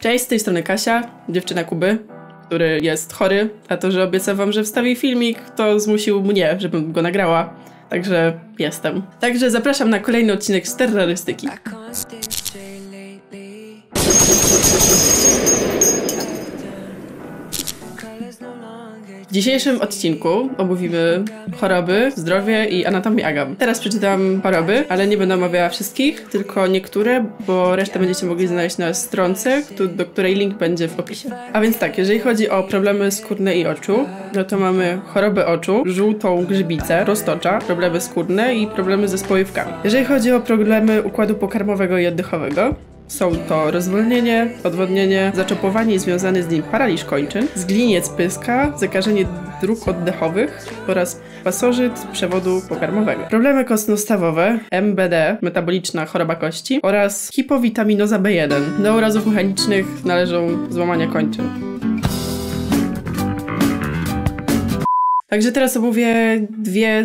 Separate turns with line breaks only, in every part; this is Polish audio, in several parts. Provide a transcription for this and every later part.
Cześć, z tej strony Kasia, dziewczyna Kuby, który jest chory, a to, że obiecał wam, że wstawi filmik, to zmusił mnie, żebym go nagrała. Także jestem. Także zapraszam na kolejny odcinek z terrorystyki. W dzisiejszym odcinku omówimy choroby, zdrowie i anatomię agam. Teraz przeczytam choroby, ale nie będę omawiała wszystkich, tylko niektóre, bo resztę będziecie mogli znaleźć na stronce, do której link będzie w opisie. A więc tak, jeżeli chodzi o problemy skórne i oczu, no to mamy chorobę oczu, żółtą grzybicę, roztocza, problemy skórne i problemy ze spływkami. Jeżeli chodzi o problemy układu pokarmowego i oddechowego, są to rozwolnienie, odwodnienie, zaczopowanie i związany z nim paraliż kończyn, zgliniec pyska, zakażenie dróg oddechowych oraz pasożyt przewodu pokarmowego. Problemy kostno-stawowe, MBD, metaboliczna choroba kości oraz hipowitaminoza B1. Do urazów mechanicznych należą złamania kończyn. Także teraz omówię dwie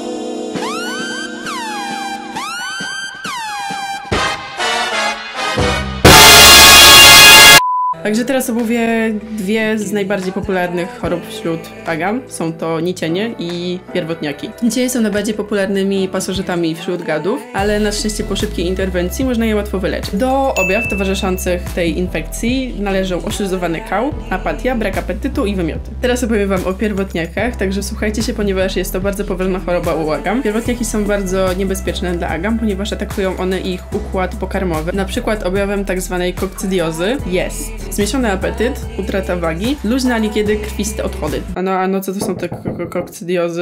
z najbardziej popularnych chorób wśród agam. Są to nicienie i pierwotniaki. Nicienie są najbardziej popularnymi pasożytami wśród gadów, ale na szczęście po szybkiej interwencji można je łatwo wyleczyć. Do objaw towarzyszących tej infekcji należą oszluzowany kał, apatia, brak apetytu i wymioty. Teraz opowiem wam o pierwotniakach, także słuchajcie się, ponieważ jest to bardzo poważna choroba u agam. Pierwotniaki są bardzo niebezpieczne dla agam, ponieważ atakują one ich układ pokarmowy. Na przykład objawem tzw. kokcydiozy jest zmniejszony apetyt, utrata wagi, luźne, a niekiedy krwiste odchody. A no co to są te kokcydiozy?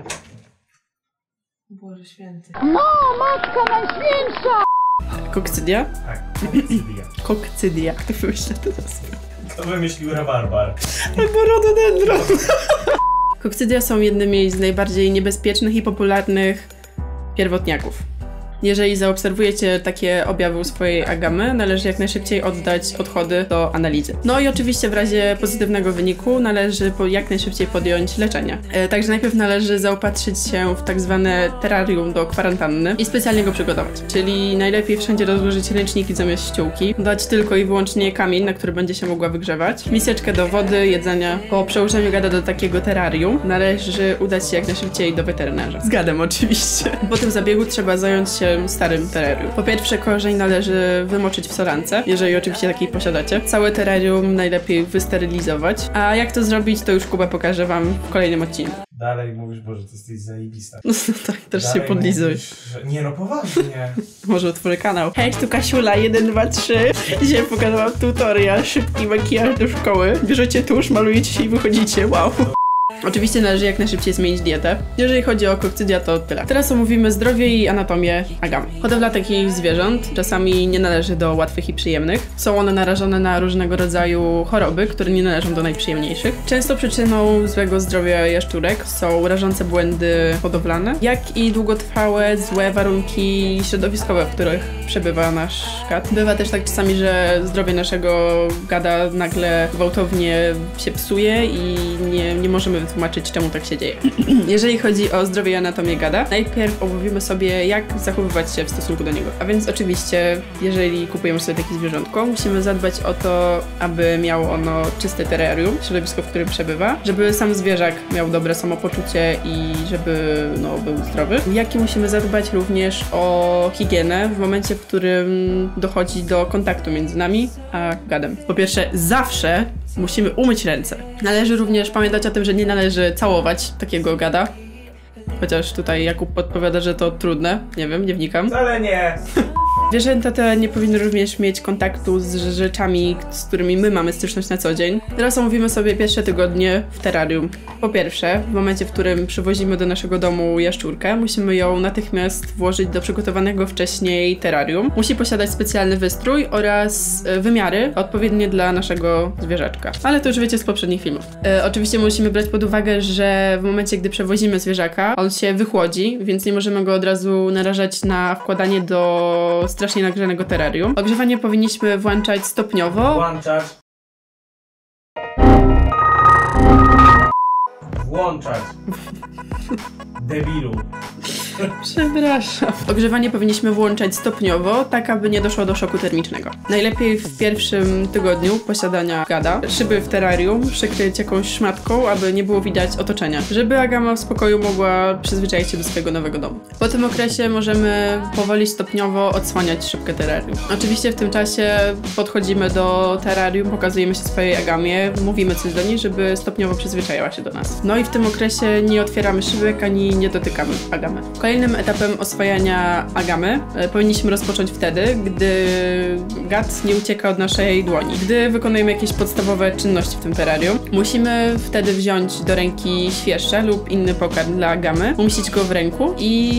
Boże święty.
No, Matka Najświętsza!
Kokcydia?
Tak, kokcydia.
Kokcydia. Kto wymyślił to nazwę?
Kto wymyślił rabarbar?
Albo rododendron. Kokcydia są jednymi z najbardziej niebezpiecznych i popularnych pierwotniaków. Jeżeli zaobserwujecie takie objawy u swojej agamy, należy jak najszybciej oddać odchody do analizy. No i oczywiście w razie pozytywnego wyniku należy jak najszybciej podjąć leczenie. Także najpierw należy zaopatrzyć się w tak zwane terrarium do kwarantanny i specjalnie go przygotować. Czyli najlepiej wszędzie rozłożyć ręczniki zamiast ściółki, dać tylko i wyłącznie kamień, na który będzie się mogła wygrzewać, miseczkę do wody, jedzenia. Po przełożeniu gada do takiego terrarium należy udać się jak najszybciej do weterynarza. Z gadem oczywiście. Po tym zabiegu trzeba zająć się starym terrarium. Po pierwsze, korzeń należy wymoczyć w solance, jeżeli oczywiście takiej posiadacie. Całe terrarium najlepiej wysterylizować. A jak to zrobić, to już Kuba pokaże wam w kolejnym odcinku.
Dalej mówisz, Boże, ty jesteś zajebista.
No tak, też dalej się podlizuj.
Mówisz, że... Nie no, poważnie.
Może otworzę kanał. Hej, tu Kasiula, 1, 2, 3. Dzisiaj pokażę wam tutorial, szybki makijaż do szkoły. Bierzecie tusz, malujecie się i wychodzicie. Wow. Oczywiście należy jak najszybciej zmienić dietę. Jeżeli chodzi o kokcydia, to tyle. Teraz omówimy zdrowie i anatomię agam. Hodowla takich zwierząt czasami nie należy do łatwych i przyjemnych. Są one narażone na różnego rodzaju choroby, które nie należą do najprzyjemniejszych. Często przyczyną złego zdrowia jaszczurek są rażące błędy hodowlane, jak i długotrwałe, złe warunki środowiskowe, w których przebywa nasz gad. Bywa też tak czasami, że zdrowie naszego gada nagle gwałtownie się psuje i nie możemy wytłumaczyć, czemu tak się dzieje. Jeżeli chodzi o zdrowie i anatomię gada, najpierw omówimy sobie, jak zachowywać się w stosunku do niego. A więc oczywiście, jeżeli kupujemy sobie takie zwierzątko, musimy zadbać o to, aby miało ono czyste terrarium, środowisko, w którym przebywa, żeby sam zwierzak miał dobre samopoczucie i żeby był zdrowy. Jak i musimy zadbać również o higienę w momencie, w którym dochodzi do kontaktu między nami a gadem. Po pierwsze, zawsze musimy umyć ręce. Należy również pamiętać o tym, że nie należy całować takiego gada. Chociaż tutaj Jakub podpowiada, że to trudne. Nie wiem, nie wnikam.
Wcale nie!
Zwierzęta te nie powinny również mieć kontaktu z rzeczami, z którymi my mamy styczność na co dzień. Teraz omówimy sobie pierwsze tygodnie w terrarium. Po pierwsze, w momencie, w którym przywozimy do naszego domu jaszczurkę, musimy ją natychmiast włożyć do przygotowanego wcześniej terrarium. Musi posiadać specjalny wystrój oraz wymiary odpowiednie dla naszego zwierzaczka. Ale to już wiecie z poprzednich filmów. Oczywiście musimy brać pod uwagę, że w momencie, gdy przewozimy zwierzaka, on się wychłodzi, więc nie możemy go od razu narażać na wkładanie do strasznie nagrzanego terrarium. Ogrzewanie powinniśmy włączać stopniowo.
Włączać. Debilu.
Przepraszam. Ogrzewanie powinniśmy włączać stopniowo, tak aby nie doszło do szoku termicznego. Najlepiej w pierwszym tygodniu posiadania gada szyby w terrarium przykryć jakąś szmatką, aby nie było widać otoczenia, żeby Agama w spokoju mogła przyzwyczaić się do swojego nowego domu. Po tym okresie możemy powoli stopniowo odsłaniać szybkę terrarium. Oczywiście w tym czasie podchodzimy do terrarium, pokazujemy się swojej Agamie, mówimy coś do niej, żeby stopniowo przyzwyczaiła się do nas. No i w tym okresie nie otwieramy szybek ani nie dotykamy Agamy. Kolejnym etapem oswajania Agamy powinniśmy rozpocząć wtedy, gdy gad nie ucieka od naszej dłoni. Gdy wykonujemy jakieś podstawowe czynności w tym terrarium, musimy wtedy wziąć do ręki świerszcze lub inny pokarm dla Agamy, umieścić go w ręku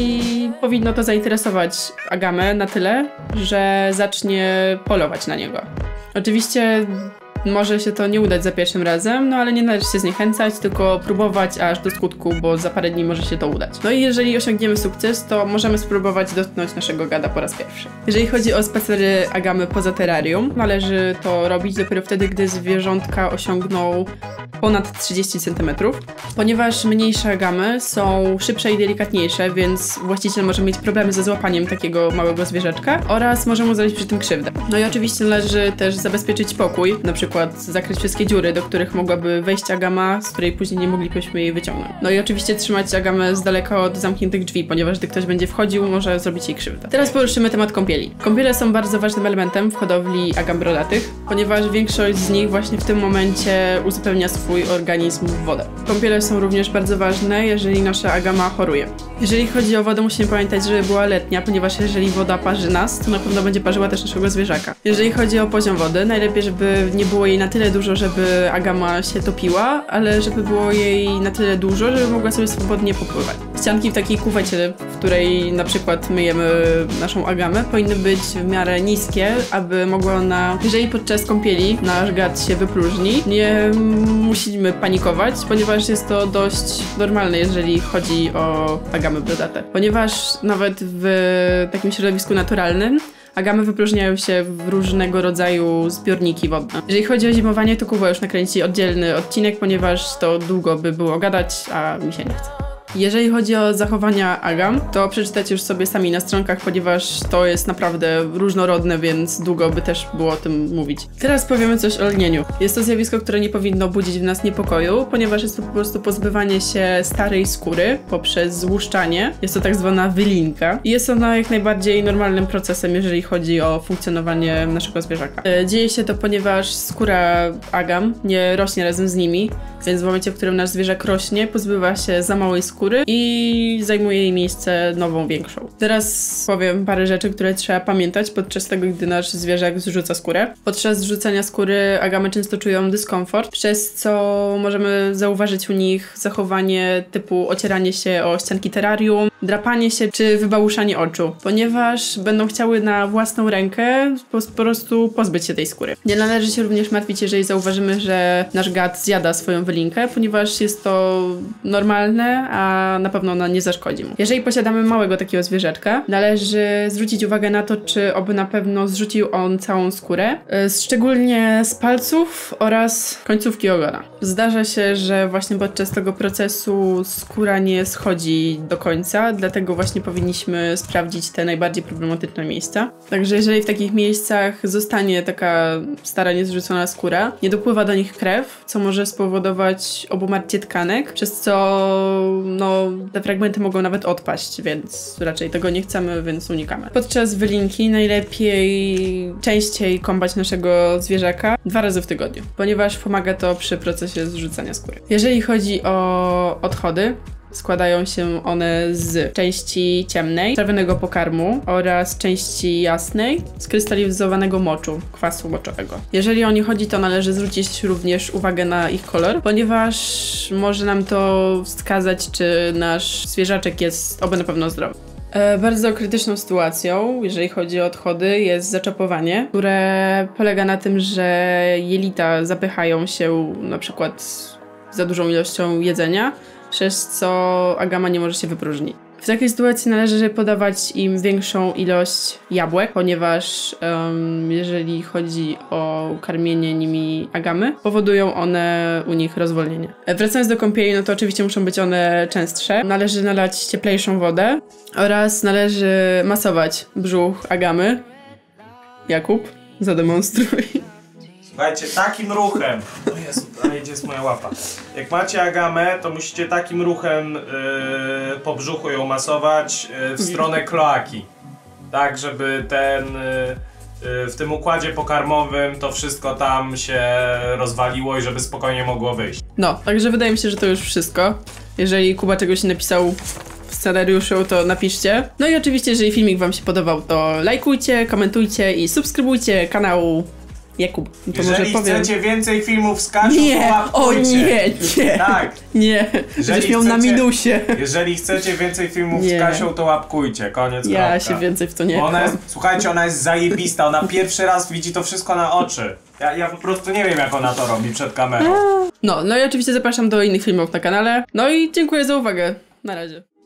i powinno to zainteresować Agamę na tyle, że zacznie polować na niego. Oczywiście może się to nie udać za pierwszym razem, no ale nie należy się zniechęcać, tylko próbować aż do skutku, bo za parę dni może się to udać. No i jeżeli osiągniemy sukces, to możemy spróbować dotknąć naszego gada po raz pierwszy. Jeżeli chodzi o spacery Agamy poza terrarium, należy to robić dopiero wtedy, gdy zwierzątka osiągną ponad 30 cm, ponieważ mniejsze Agamy są szybsze i delikatniejsze, więc właściciel może mieć problemy ze złapaniem takiego małego zwierzaczka oraz może mu zrobić przy tym krzywdę. No i oczywiście należy też zabezpieczyć pokój, na przykład zakryć wszystkie dziury, do których mogłaby wejść Agama, z której później nie moglibyśmy jej wyciągnąć. No i oczywiście trzymać Agamę z daleka od zamkniętych drzwi, ponieważ gdy ktoś będzie wchodził, może zrobić jej krzywdę. Teraz poruszymy temat kąpieli. Kąpiele są bardzo ważnym elementem w hodowli Agam brodatych, ponieważ większość z nich właśnie w tym momencie uzupełnia swój organizm w wodę. Kąpiele są również bardzo ważne, jeżeli nasza Agama choruje. Jeżeli chodzi o wodę, musimy pamiętać, żeby była letnia, ponieważ jeżeli woda parzy nas, to na pewno będzie parzyła też naszego zwierzaka. Jeżeli chodzi o poziom wody, najlepiej, żeby nie było jej na tyle dużo, żeby Agama się topiła, ale żeby było jej na tyle dużo, żeby mogła sobie swobodnie popływać. Ścianki w takiej kuwecie, w której na przykład myjemy naszą Agamę, powinny być w miarę niskie, aby mogła ona, jeżeli podczas kąpieli nasz gad się wypróżni, nie musimy panikować, ponieważ jest to dość normalne, jeżeli chodzi o Agamy brodate. Ponieważ nawet w takim środowisku naturalnym Agamy wypróżniają się w różnego rodzaju zbiorniki wodne. Jeżeli chodzi o zimowanie, to Kuba już nakręci oddzielny odcinek, ponieważ to długo by było gadać, a mi się nie chce. Jeżeli chodzi o zachowania Agam, to przeczytajcie już sobie sami na stronkach, ponieważ to jest naprawdę różnorodne, więc długo by też było o tym mówić. Teraz powiemy coś o lnieniu. Jest to zjawisko, które nie powinno budzić w nas niepokoju, ponieważ jest to po prostu pozbywanie się starej skóry poprzez złuszczanie. Jest to tak zwana wylinka i jest ona jak najbardziej normalnym procesem, jeżeli chodzi o funkcjonowanie naszego zwierzaka. Dzieje się to, ponieważ skóra Agam nie rośnie razem z nimi, więc w momencie, w którym nasz zwierzak rośnie, pozbywa się za małej skóry i zajmuje jej miejsce nową, większą. Teraz powiem parę rzeczy, które trzeba pamiętać podczas tego, gdy nasz zwierzak zrzuca skórę. Podczas zrzucania skóry Agamy często czują dyskomfort, przez co możemy zauważyć u nich zachowanie typu ocieranie się o ścianki terrarium, drapanie się czy wybałuszanie oczu, ponieważ będą chciały na własną rękę po prostu pozbyć się tej skóry. Nie należy się również martwić, jeżeli zauważymy, że nasz gad zjada swoją wylinkę, ponieważ jest to normalne, a na pewno ona nie zaszkodzi mu. Jeżeli posiadamy małego takiego zwierzaczka, należy zwrócić uwagę na to, czy oby na pewno zrzucił on całą skórę, szczególnie z palców oraz końcówki ogona. Zdarza się, że właśnie podczas tego procesu skóra nie schodzi do końca, dlatego właśnie powinniśmy sprawdzić te najbardziej problematyczne miejsca. Także jeżeli w takich miejscach zostanie taka stara, niezrzucona skóra, nie dopływa do nich krew, co może spowodować obumarcie tkanek, przez co te fragmenty mogą nawet odpaść, więc raczej tego nie chcemy, więc unikamy. Podczas wylinki najlepiej częściej kąpać naszego zwierzaka 2 razy w tygodniu, ponieważ pomaga to przy procesie zrzucania skóry. Jeżeli chodzi o odchody, składają się one z części ciemnej, trawionego pokarmu oraz części jasnej, skrystalizowanego moczu, kwasu moczowego. Jeżeli o nie chodzi, to należy zwrócić również uwagę na ich kolor, ponieważ może nam to wskazać, czy nasz zwierzaczek jest oby na pewno zdrowy. Bardzo krytyczną sytuacją, jeżeli chodzi o odchody, jest zaczapowanie, które polega na tym, że jelita zapychają się na przykład za dużą ilością jedzenia, przez co Agama nie może się wypróżnić. W takiej sytuacji należy podawać im większą ilość jabłek, ponieważ jeżeli chodzi o karmienie nimi agamy, powodują one u nich rozwolnienie. Wracając do kąpieli, no to oczywiście muszą być one częstsze. Należy nalać cieplejszą wodę oraz należy masować brzuch agamy. Jakub, zademonstruj.
Słuchajcie, takim ruchem. O Jezu, a gdzie jest moja łapa? Jak macie agamę, to musicie takim ruchem po brzuchu ją masować w stronę kloaki. Tak, żeby w tym układzie pokarmowym to wszystko tam się rozwaliło i żeby spokojnie mogło wyjść.
No, także wydaje mi się, że to już wszystko. Jeżeli Kuba czegoś nie napisał w scenariuszu, to napiszcie. No i oczywiście, jeżeli filmik wam się podobał, to lajkujcie, komentujcie i subskrybujcie kanał Jakub. To
Jeżeli
może powiem.
chcecie więcej filmów z Kasią,
Nie,
to
o
łapkujcie.
nie.
Tak.
Nie, żebyś miał na minusie.
Jeżeli chcecie więcej filmów
Nie.
z Kasią, to łapkujcie. Koniec,
Ja
kropka.
się więcej w to nie
Ona
cham.
jest, słuchajcie, ona jest zajebista. Ona pierwszy raz widzi to wszystko na oczy. Ja po prostu nie wiem, jak ona to robi przed kamerą.
No i oczywiście zapraszam do innych filmów na kanale. No i dziękuję za uwagę. Na razie.